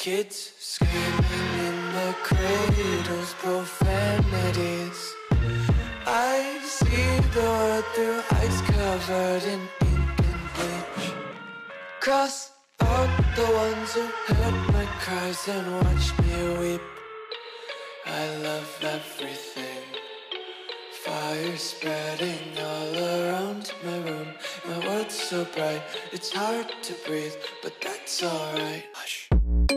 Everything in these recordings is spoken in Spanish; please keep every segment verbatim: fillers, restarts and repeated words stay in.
Kids screaming in their cradles, profanities. I see the world through ice covered in ink and bleach. Cross out the ones who heard my cries and watched me weep. I love everything. Fire spreading all around my room. My world's so bright, it's hard to breathe, but that's alright. Hush.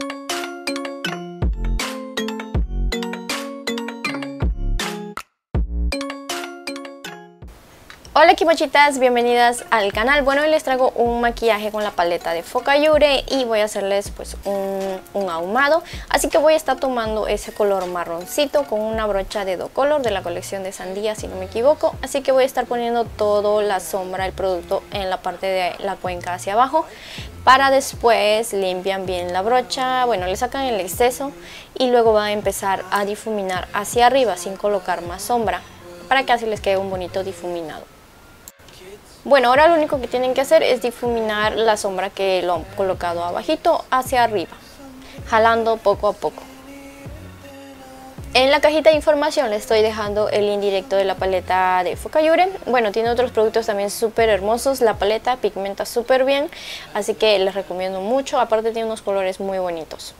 Hola kimochitas, bienvenidas al canal. Bueno, hoy les traigo un maquillaje con la paleta de Focallure y voy a hacerles pues un, un ahumado. Así que voy a estar tomando ese color marroncito con una brocha de Do Color de la colección de Sandía, si no me equivoco. Así que voy a estar poniendo toda la sombra del producto en la parte de la cuenca hacia abajo. Para después limpian bien la brocha, bueno, le sacan el exceso y luego van a empezar a difuminar hacia arriba sin colocar más sombra, para que así les quede un bonito difuminado. Bueno, ahora lo único que tienen que hacer es difuminar la sombra que lo han colocado abajito hacia arriba, jalando poco a poco. En la cajita de información les estoy dejando el link directo de la paleta de Focallure. Bueno, tiene otros productos también súper hermosos. La paleta pigmenta súper bien, así que les recomiendo mucho. Aparte tiene unos colores muy bonitos.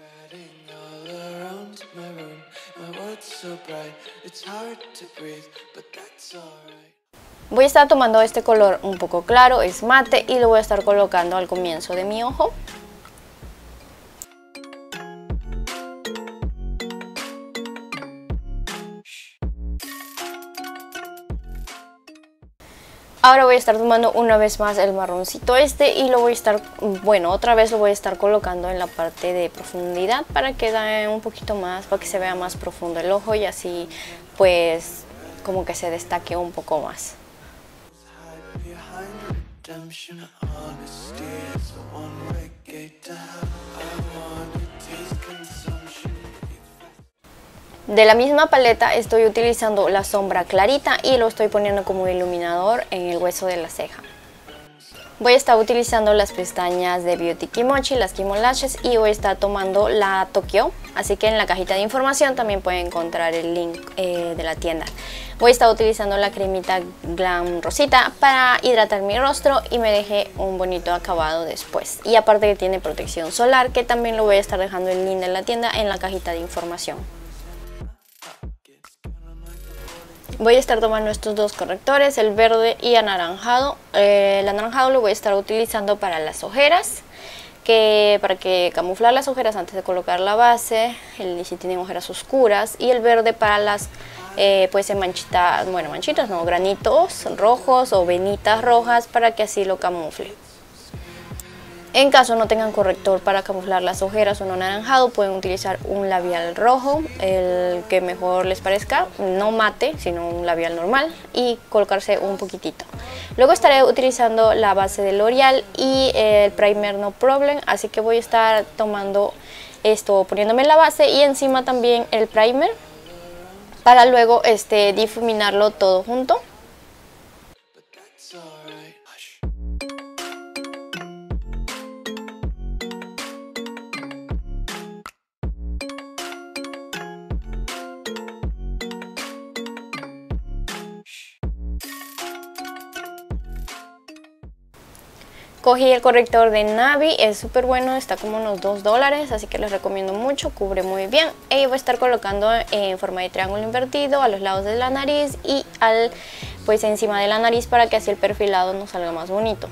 Voy a estar tomando este color un poco claro, es mate, y lo voy a estar colocando al comienzo de mi ojo. Ahora voy a estar tomando una vez más el marroncito este y lo voy a estar, bueno, otra vez lo voy a estar colocando en la parte de profundidad para que dé un poquito más, para que se vea más profundo el ojo y así pues como que se destaque un poco más. De la misma paleta estoy utilizando la sombra clarita y lo estoy poniendo como iluminador en el hueso de la ceja. Voy a estar utilizando las pestañas de Beauty Kimochi, las Kimo Lashes, y voy a estar tomando la Tokyo. Así que en la cajita de información también pueden encontrar el link eh, de la tienda. Voy a estar utilizando la cremita Glam Rosita para hidratar mi rostro y me deje un bonito acabado después. Y aparte que tiene protección solar, que también lo voy a estar dejando el link de la tienda en la cajita de información. Voy a estar tomando estos dos correctores, el verde y anaranjado. Eh, el anaranjado lo voy a estar utilizando para las ojeras, que para que camuflar las ojeras antes de colocar la base, el, si tienen ojeras oscuras, y el verde para las eh, pues en manchitas, bueno manchitas no, granitos rojos o venitas rojas, para que así lo camufle. En caso no tengan corrector para camuflar las ojeras o no anaranjado, pueden utilizar un labial rojo, el que mejor les parezca, no mate, sino un labial normal, y colocarse un poquitito. Luego estaré utilizando la base de L'Oreal y el primer No Problem, así que voy a estar tomando esto, poniéndome la base y encima también el primer, para luego este, difuminarlo todo junto. Cogí el corrector de Navi, es súper bueno, está como unos dos dólares, así que les recomiendo mucho, cubre muy bien. Y voy a estar colocando en forma de triángulo invertido a los lados de la nariz y al, pues encima de la nariz, para que así el perfilado nos salga más bonito.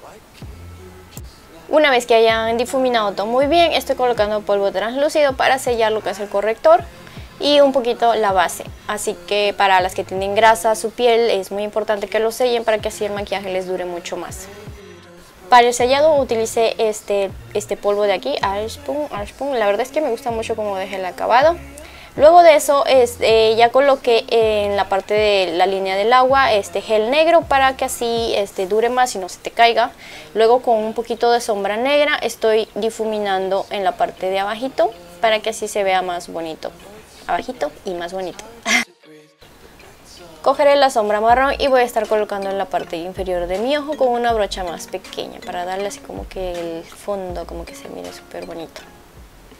Una vez que hayan difuminado todo muy bien, estoy colocando polvo translúcido para sellar lo que es el corrector y un poquito la base. Así que para las que tienen grasa su piel es muy importante que lo sellen para que así el maquillaje les dure mucho más. Para el sellado utilicé este, este polvo de aquí, Airspun, Airspun. La verdad es que me gusta mucho cómo deja el acabado. Luego de eso este, ya coloqué en la parte de la línea del agua este gel negro para que así este, dure más y no se te caiga. Luego con un poquito de sombra negra estoy difuminando en la parte de abajito para que así se vea más bonito. Abajito y más bonito. Cogeré la sombra marrón y voy a estar colocando en la parte inferior de mi ojo con una brocha más pequeña para darle así como que el fondo como que se mire súper bonito.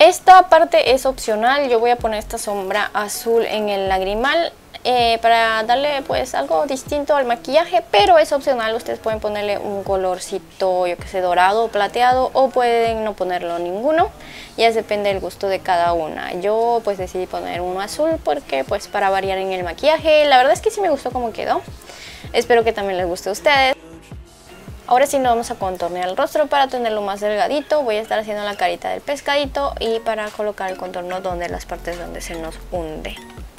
Esta parte es opcional, yo voy a poner esta sombra azul en el lagrimal eh, para darle pues algo distinto al maquillaje, pero es opcional, ustedes pueden ponerle un colorcito, yo que sé, dorado o plateado, o pueden no ponerlo ninguno, ya depende del gusto de cada una. Yo pues decidí poner uno azul porque pues para variar en el maquillaje, la verdad es que sí me gustó cómo quedó, espero que también les guste a ustedes. Ahora sí nos vamos a contornear el rostro para tenerlo más delgadito. Voy a estar haciendo la carita del pescadito y para colocar el contorno donde las partes donde se nos hunde.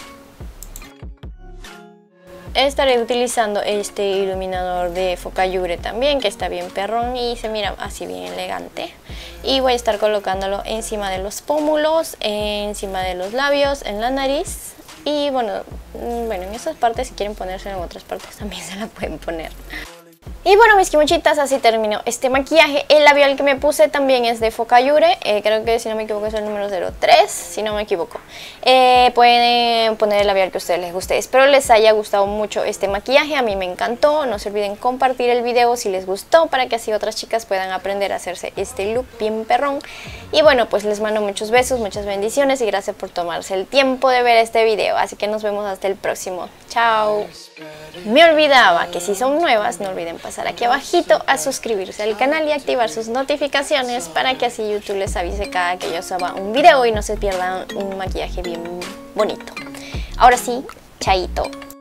Estaré utilizando este iluminador de Focallure también, que está bien perrón y se mira así bien elegante. Y voy a estar colocándolo encima de los pómulos, encima de los labios, en la nariz. Y bueno, bueno, en esas partes, si quieren ponérselo en otras partes también se la pueden poner. Y bueno, mis kimochitas, así terminó este maquillaje. El labial que me puse también es de Focallure, eh, creo que si no me equivoco es el número cero tres, si no me equivoco. Eh, pueden poner el labial que a ustedes les guste. Espero les haya gustado mucho este maquillaje, a mí me encantó. No se olviden compartir el video si les gustó, para que así otras chicas puedan aprender a hacerse este look bien perrón. Y bueno, pues les mando muchos besos, muchas bendiciones y gracias por tomarse el tiempo de ver este video. Así que nos vemos hasta el próximo. Chao. Me olvidaba que si son nuevas, no olviden pasar aquí abajito a suscribirse al canal y activar sus notificaciones para que así YouTube les avise cada que yo suba un video y no se pierdan un maquillaje bien bonito. Ahora sí, chaito.